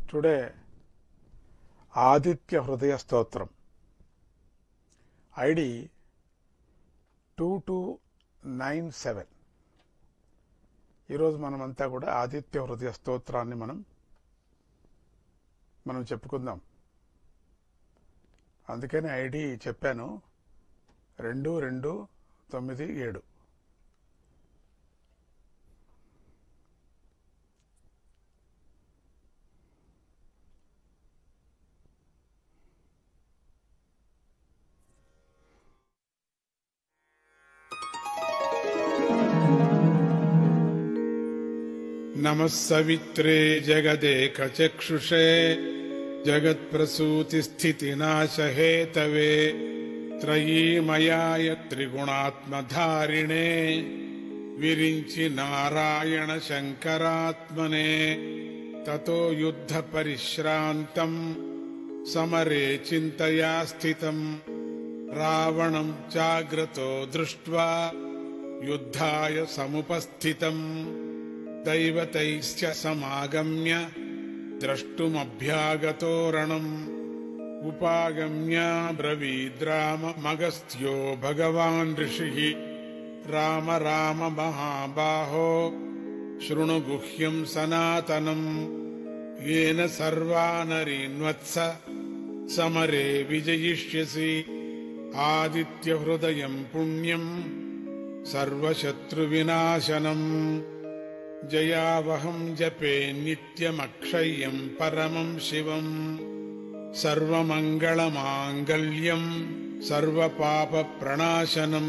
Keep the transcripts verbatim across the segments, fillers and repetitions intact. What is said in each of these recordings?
Today, Aditya Hridaya Stotram, I D two two nine seven. ఈరోజు మనమంతా కూడా ఆదిత్య హృదయ స్తోత్రాన్ని మనం మనం చెప్పుకుందాం. అందుకని ఐడి చెప్పాను, రెండు రెండు తొమ్మిది ఏడు. नमः सवित्रे जगदेकचक्षुषे जगत्प्रसूतिस्थितिनाशहेतवे त्रयीमयाय त्रिगुणात्मधारिणे विरिञ्चि नारायण शङ्करात्मने ततो युद्धपरिश्रान्तम् समरे चिन्तया स्थितम् रावणम् चाग्रतो दृष्ट्वा युद्धाय समुपस्थितम् दैवतैश्च समागम्य द्रष्टुमभ्यागतो रणम् उपागम्य ब्रवीद्राममगस्त्यो भगवान् ऋषिः राम राम महाबाहो शृणु गुह्यम् सनातनम् येन सर्वानरीन्वत्स समरे विजयिष्यसि आदित्यहृदयम् पुण्यम् सर्वशत्रुविनाशनम् जयावहं जपे नित्यमक्षय्यं परमं शिवम् सर्वमङ्गलमाङ्गल्यं सर्वपापप्रणाशनम्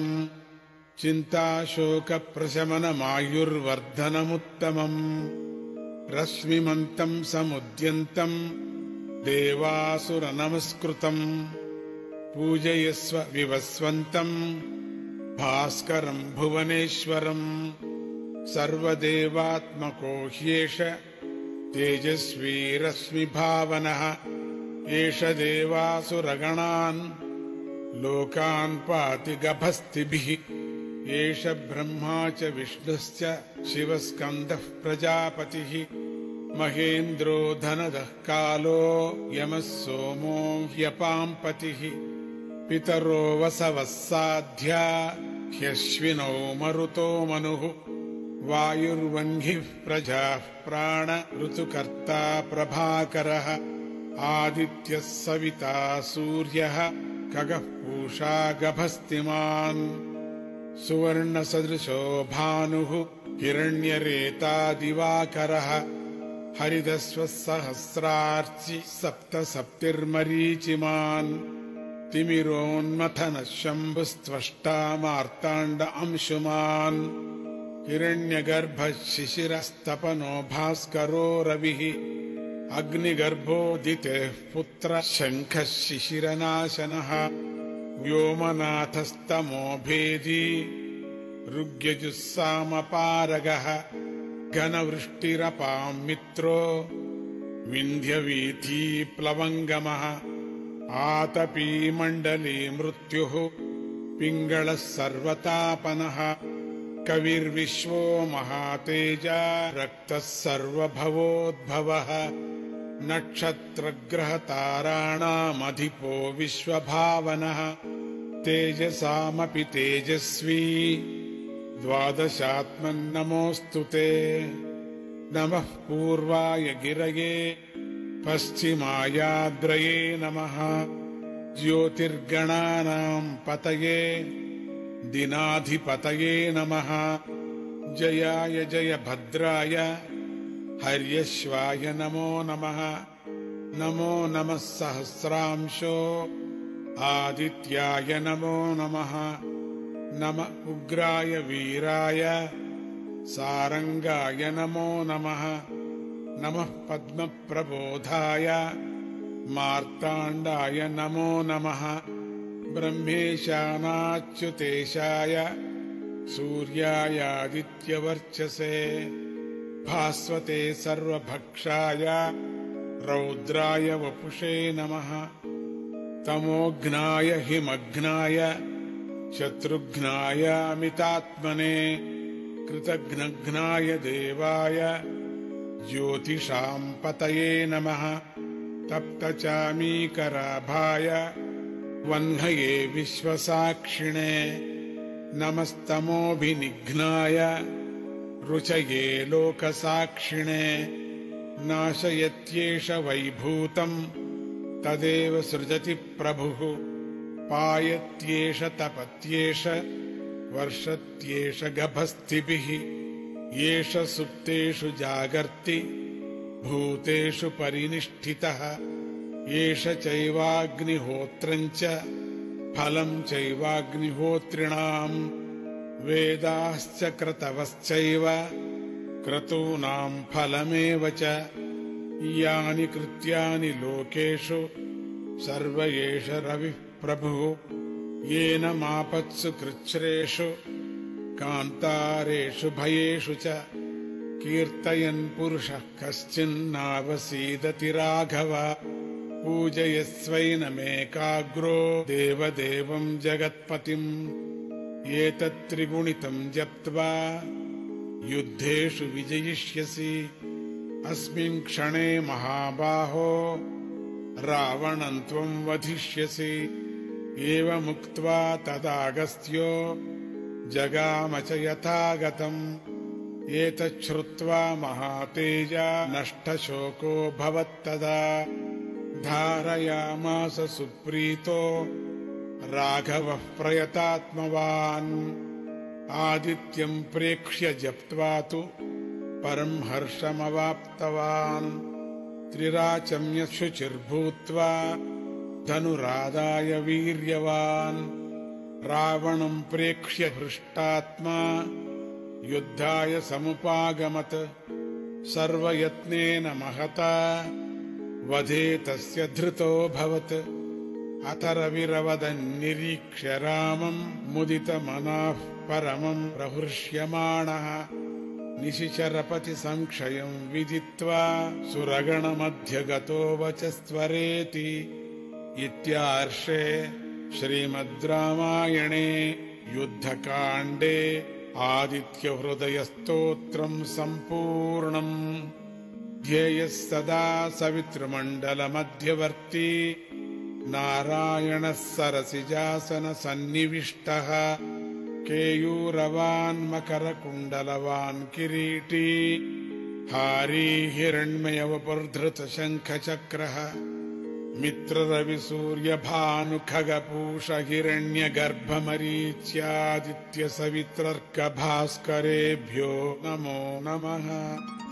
चिन्ताशोकप्रशमनमायुर्वर्धनमुत्तमम् रश्मिमन्तं समुद्यन्तं देवासुरनमस्कृतम् पूजयस्व विवस्वन्तं भास्करं भुवनेश्वरम् सर्वदेवात्मको ह्येष तेजस्वी रश्मिभावनः एष देवासुरगणान् लोकान् पाति गभस्तिभिः एष ब्रह्मा च विष्णुश्च शिवस्कन्दः प्रजापतिः महेन्द्रो धनदः कालो यमः सोमो ह्यपाम्पतिः पितरो वसवः साध्या ह्यश्विनौ मरुतो मनुः वायुर्वह्निः प्रजाः प्राण ऋतुकर्ता प्रभाकरः आदित्यः सविता सूर्यः खगः पूषा गभस्तिमान् सुवर्णसदृशो भानुः हिरण्यरेता दिवाकरः हरिदस्वः सहस्रार्चि सप्तसप्तिर्मरीचिमान् तिमिरोन्मथनः शम्भुस्त्वष्टा मार्ताण्ड अंशुमान् हिरण्यगर्भः शिशिरस्तपनो भास्करो रविः अग्निगर्भोदितेः पुत्रः शङ्खः शिशिरनाशनः व्योमनाथस्तमो भेदी ऋग्यजुस्सामपारगः घनवृष्टिरपां मित्रो विन्ध्यवीथी प्लवङ्गमः आतपी मण्डली मृत्युः पिङ्गळः सर्वतापनः कविर्विश्वो महातेजा रक्तः सर्वभवोद्भवः नक्षत्रग्रहताराणामधिपो विश्वभावनः तेजसामपि तेजस्वी द्वादशात्मन्नमोऽस्तु ते नमः पूर्वाय गिरये पश्चिमायाद्रये नमः ज्योतिर्गणानां पतये दिनाधिपतये नमः जयाय जय भद्राय हर्यश्वाय नमो नमः नमो नमः सहस्रांशो आदित्याय नमो नमः नम उग्राय वीराय सारंगाय नमो नमः नमः पद्मप्रबोधाय मार्ताण्डाय नमो नमः ब्रह्मेशानाच्युतेशाय सूर्यायादित्यवर्चसे भास्वते सर्वभक्षाय रौद्राय वपुषे नमः तमोघ्नाय हिमघ्नाय शत्रुघ्नाय अमितात्मने कृतघ्नघ्नाय देवाय ज्योतिषां पतये नमः तप्तचामीकराभाय वह्नये विश्वसाक्षिणे नमस्तमोभिनिघ्नाय रुचये लोकसाक्षिणे नाशयत्येष वैभूतम् तदेव सृजति प्रभुः पायत्येष तपत्येष वर्षत्येष गभस्तिभिः येष सुप्तेषु जागर्ति भूतेषु परिनिष्ठितः येष चैवाग्निहोत्रम् च फलम् चैवाग्निहोत्रिणाम् वेदाश्च क्रतवश्चैव क्रतूनाम् फलमेव च यानि कृत्यानि लोकेषु सर्व एष रविः प्रभुः येन मापत्सु कृच्छ्रेषु कान्तारेषु भयेषु च कीर्तयन् पुरुषः कश्चिन्नावसीदति राघव पूजयस्वैनमेकाग्रो देवदेवम् जगत्पतिम् एतत्त्रिगुणितम् जप्त्वा युद्धेषु विजयिष्यसि अस्मिन् क्षणे महाबाहो रावणम् त्वम् वधिष्यसि एवमुक्त्वा तदागस्त्यो जगाम च यथागतम् एतच्छ्रुत्वा महातेजा नष्टशोको भवत्तदा धारयामास सुप्रीतो राघवः प्रयतात्मवान् आदित्यम् प्रेक्ष्य जप्त्वा तु परम् हर्षमवाप्तवान् त्रिराचम्य शुचिर्भूत्वा धनुरादाय वीर्यवान् रावणम् प्रेक्ष्य हृष्टात्मा युद्धाय समुपागमत् सर्वयत्नेन महता वधे तस्य धृतोऽभवत् अथ रविरवदन्निरीक्ष्य रामम् मुदितमनाः परमम् प्रहृष्यमाणः निशिचरपतिसंक्षयम् विदित्वा सुरगणमध्यगतो वचस्त्वरेति इत्यार्षे श्रीमद् रामायणे युद्धकाण्डे आदित्यहृदयस्तोत्रम् सम्पूर्णम् ध्येयः सदा सवितृमण्डलमध्यवर्ती नारायणः सरसिजासनसन्निविष्टः केयूरवान् मकरकुण्डलवान् किरीटी हारी हिरण्मयवपुर्धृतशङ्खचक्रः मित्ररविसूर्यभानुखगपूष हिरण्यगर्भमरीच्यादित्यसवित्रर्कभास्करेभ्यो नमो नमः।